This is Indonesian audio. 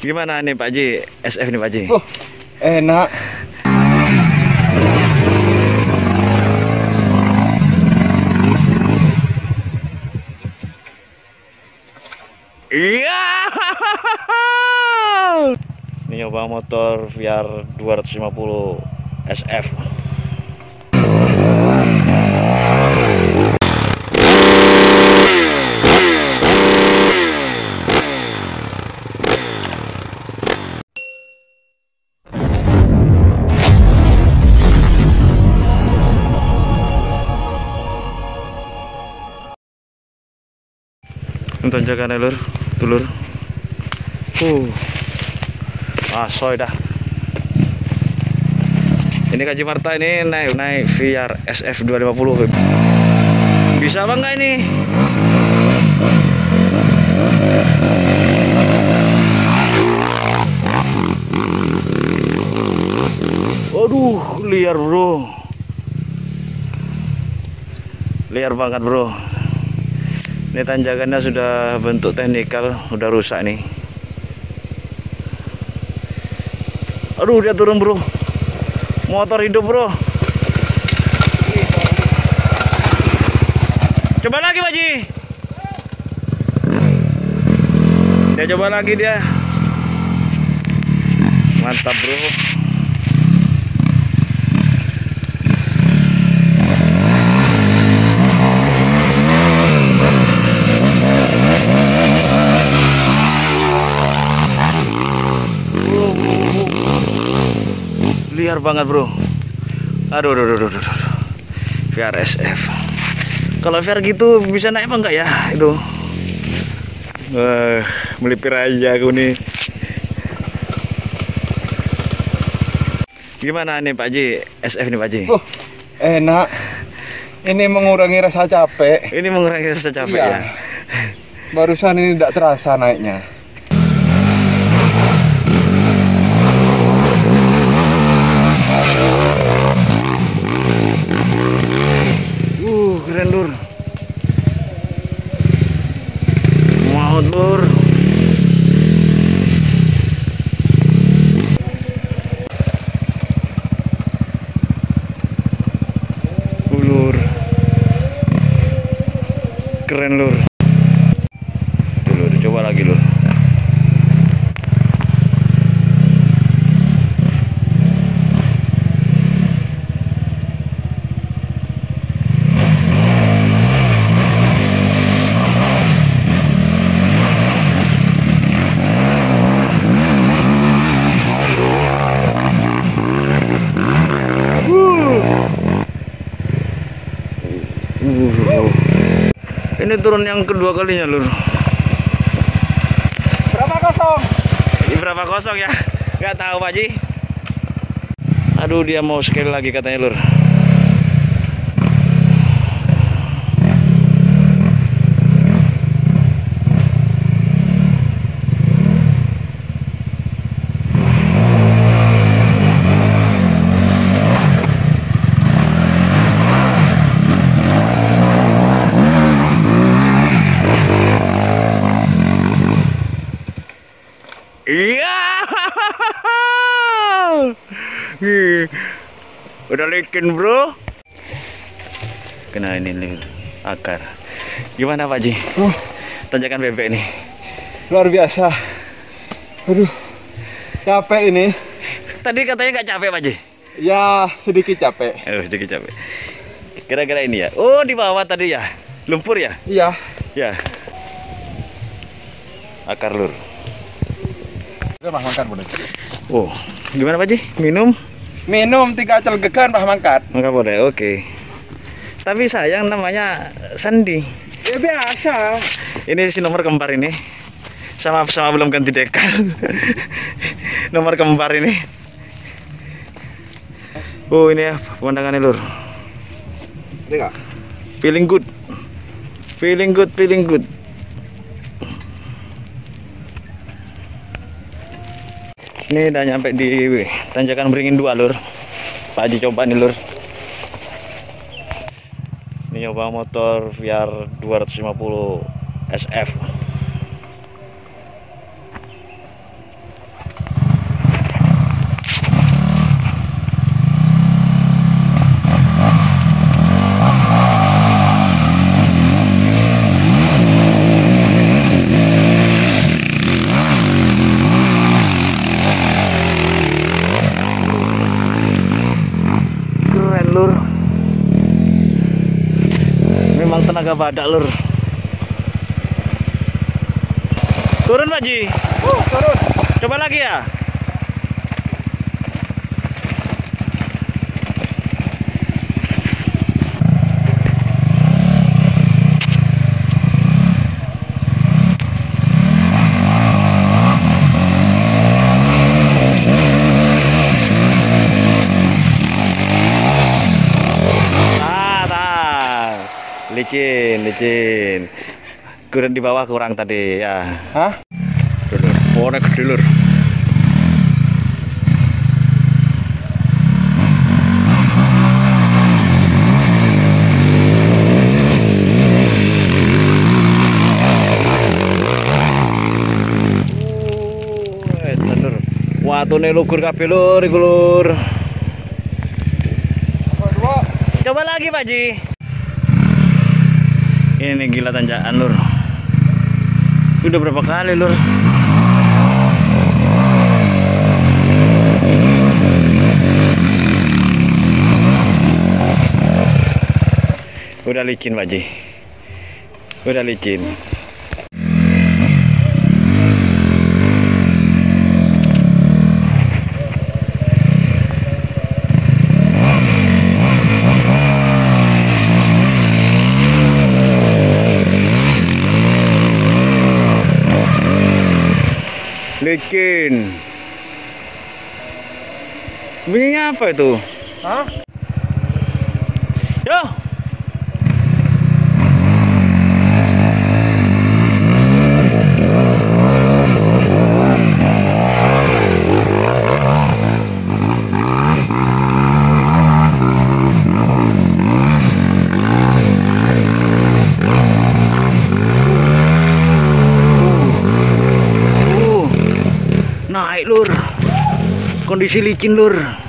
Gimana nih Pak Ji, SF nih Pak Ji? Enak. Iya. Ini nyoba motor VR 250 SF. Tanjakan lur, dulur. Asoy dah. Ini Kak Marta ini naik VR SF 250. Bisa apa enggak ini? Waduh, liar bro. Liar banget bro. Ini tanjakannya sudah bentuk teknikal, udah rusak nih. Aduh, dia turun bro. Motor hidup bro. Coba lagi Pak Ji. Dia coba lagi dia. Mantap bro. Liar banget bro. Aduh. VR SF. Kalau VR gitu bisa naik apa enggak ya itu? Melipir aja aku nih. Gimana nih Pak Ji, SF nih Pak Ji? Enak. Ini mengurangi rasa capek. Ini mengurangi rasa capek iya. Ya. Barusan ini tidak terasa naiknya. Keren lur. Mau lur. Lur. Keren lur. Lur, coba lagi lur. Ini turun yang kedua kalinya lur. Berapa kosong? Ini berapa kosong ya? Nggak tahu Pak Ji. Aduh, dia mau sekali lagi katanya lur. Iya. Udah licin bro. Kena ini nih akar. Gimana Pak Ji? Tanjakan bebek nih. Luar biasa. Aduh, capek ini. Tadi katanya nggak capek Pak Ji? Ya, sedikit capek. Sedikit capek. Kira-kira ini ya. Oh, di bawah tadi ya. Lumpur ya? Iya. Ya. Akar lur. Bah mangkat boleh. Oh, gimana Pak Ji? Minum? Minum 3 celgekan bah mangkat. Enggak boleh, oke. Tapi sayang namanya Sandi. Ya biasa. Ini si nomor kembar ini. Sama belum ganti dekal. Nomor kembar ini. Oh, ini ya pemandangannya lur. Ini enggak? Feeling good. Feeling good. Ini udah nyampe di tanjakan Beringin 2 lur. Pak Haji coba nih lur. Ini nyoba motor VR 250 SF. agak badak lur. Turun Pak Ji. Turun. Coba lagi ya. Licin. Kurang di bawah kurang tadi ya. Hah? Dulur. Oh, naik dulur. Lur. Watune lugur kabeh lur iku lur. Coba lagi Pak Ji. Ini gila tanjakan lur. Udah berapa kali lur? Udah licin Pak Ji. Udah licin. Licin. Bunyinya apa itu? Hah? Yo. Naik lur, kondisi licin lur.